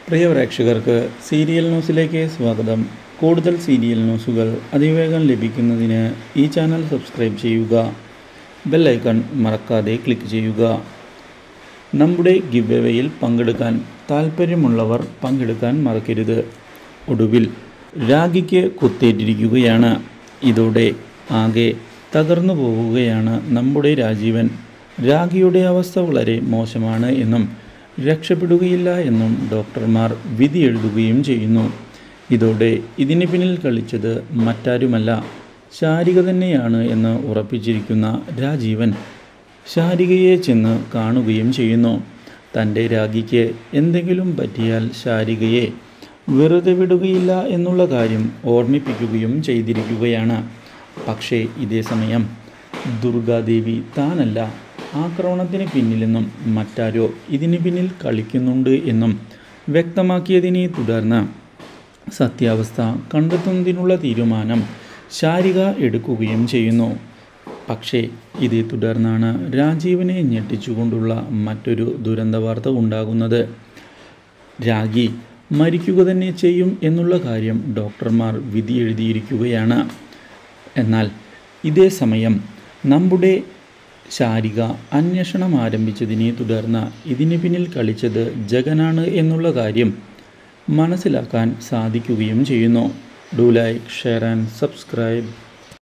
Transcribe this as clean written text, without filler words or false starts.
പ്രിയ പ്രേക്ഷകർക്ക് സീരിയൽ ന്യൂസിലേക്ക് സ്വാഗതം. കൂടുതൽ സീരിയൽ ന്യൂസുകൾ അതിവേഗം ലഭിക്കുന്നതിന് ഈ ചാനൽ സബ്സ്ക്രൈബ് ചെയ്യുക. ബെൽ ഐക്കൺ മറക്കാതെ ക്ലിക്ക് ചെയ്യുക. നമ്മുടെ ഗിവ് അവേയിൽ പങ്കെടുക്കാൻ താൽപ്പര്യമുള്ളവർ പങ്കെടുക്കാൻ മറക്കരുത്. ഒടുവിൽ രാഖിക്ക് കുത്തേറ്റിരിക്കുകയാണ്. ഇതോടെ ആകെ തകർന്നു പോവുകയാണ് നമ്മുടെ രാജീവൻ. രാഖിയുടെ അവസ്ഥ വളരെ മോശമാണ് എന്നും രക്ഷപ്പെടുകയില്ല എന്നും ഡോക്ടർമാർ വിധി എഴുതുകയും ചെയ്യുന്നു. ഇതോടെ ഇതിന് പിന്നിൽ കളിച്ചത് മറ്റാരുമല്ല, ശാരിക തന്നെയാണ് എന്ന് ഉറപ്പിച്ചിരിക്കുന്ന രാജീവൻ ശാരികയെ ചെന്ന് കാണുകയും ചെയ്യുന്നു. തൻ്റെ രാഖിക്ക് എന്തെങ്കിലും പറ്റിയാൽ ശാരികയെ വെറുതെ വിടുകയില്ല എന്നുള്ള കാര്യം ഓർമ്മിപ്പിക്കുകയും ചെയ്തിരിക്കുകയാണ്. പക്ഷേ ഇതേ സമയം ദുർഗാദേവി താനല്ല ആക്രമണത്തിന് പിന്നിലെന്നും മറ്റാരോ ഇതിന് പിന്നിൽ കളിക്കുന്നുണ്ട് എന്നും വ്യക്തമാക്കിയതിനെ തുടർന്ന് സത്യാവസ്ഥ കണ്ടെത്തുന്നതിനുള്ള തീരുമാനം ശാരിക എടുക്കുകയും ചെയ്യുന്നു. പക്ഷേ ഇതേ തുടർന്നാണ് രാജീവനെ ഞെട്ടിച്ചുകൊണ്ടുള്ള മറ്റൊരു ദുരന്ത വാർത്ത ഉണ്ടാകുന്നത്. രാഖി മരിക്കുക തന്നെ ചെയ്യും എന്നുള്ള കാര്യം ഡോക്ടർമാർ വിധി എഴുതിയിരിക്കുകയാണ്. എന്നാൽ ഇതേ സമയം നമ്മുടെ ശാരിക അന്വേഷണം ആരംഭിച്ചതിനെ തുടർന്ന് ഇതിന് പിന്നിൽ കളിച്ചത് ജഗനാണ് എന്നുള്ള കാര്യം മനസ്സിലാക്കാൻ സാധിക്കുകയും ചെയ്യുന്നു. Do like, share and subscribe.